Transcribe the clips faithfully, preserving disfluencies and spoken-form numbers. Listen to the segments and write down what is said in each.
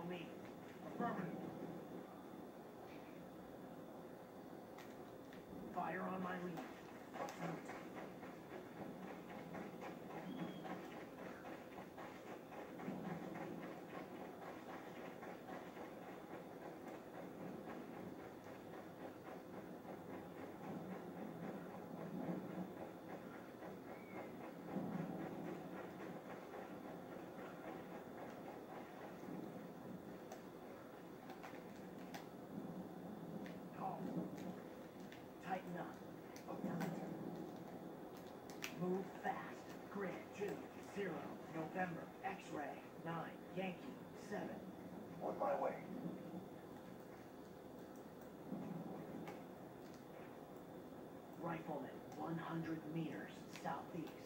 Follow me. Affirmative. Fire on my lead. Tighten up. Move fast. Grid two, zero, November, X-ray, nine, Yankee, seven. On my way. Rifleman, one hundred meters, southeast.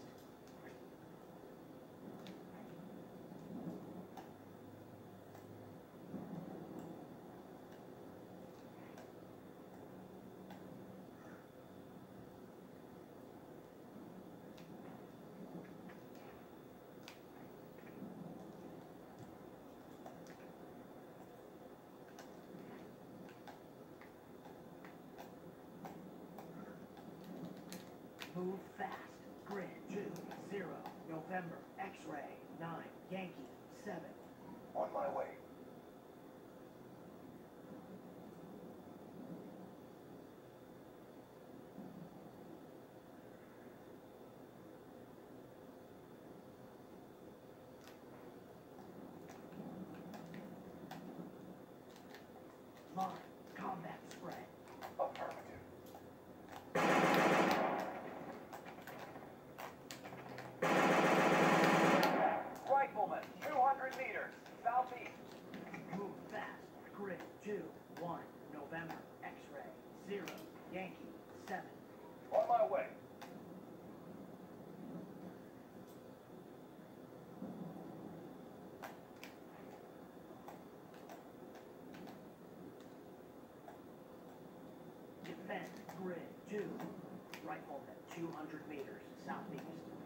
Move fast. Grid two, zero, November, X-ray, nine, Yankee, seven. On my way. Line, combat spread. Affirmative. Rifleman, two hundred meters, southeast. Move fast. Grid two, one, November, X-ray, zero, Yankee, seven. On my way. Defend. Grid two. Rifleman, two hundred meters, southeast.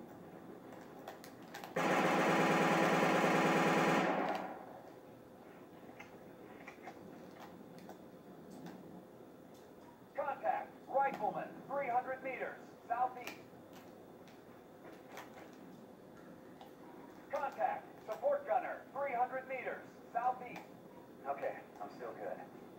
Contact. Rifleman, three hundred meters, southeast. Contact. Support gunner, three hundred meters, southeast. Okay, I'm still good.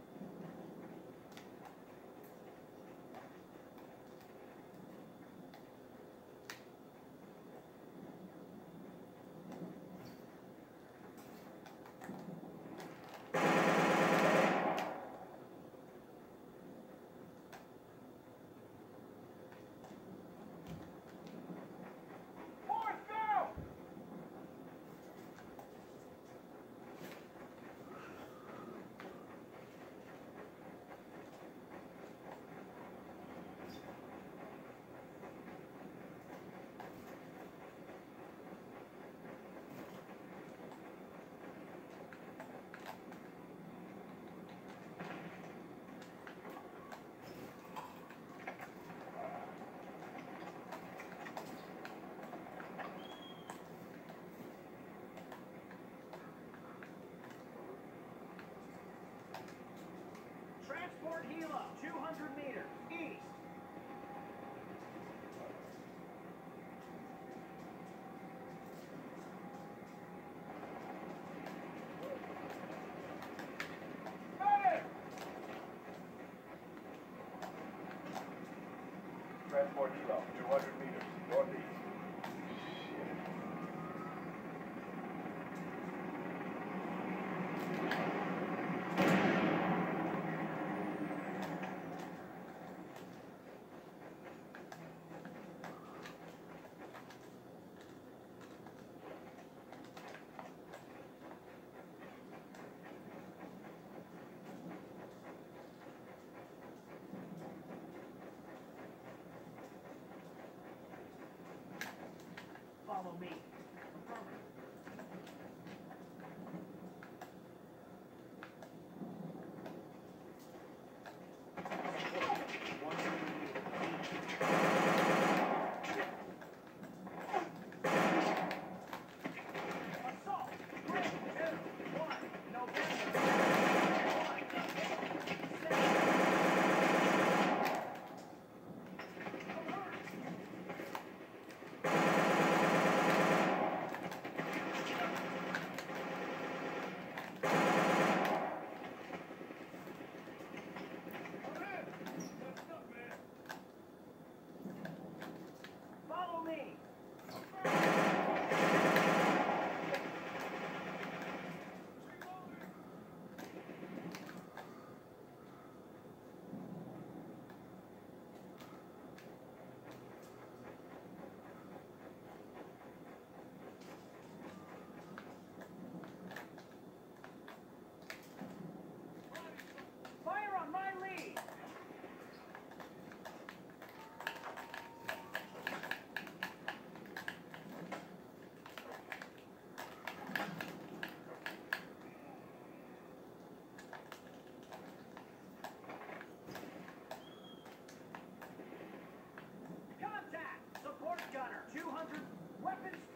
Force, go! Transport helo, two hundred meters, east. Medic! Transport helo, two hundred meters, northeast. Follow me. Affirmative. Assault! Grid two, one, November. Weapons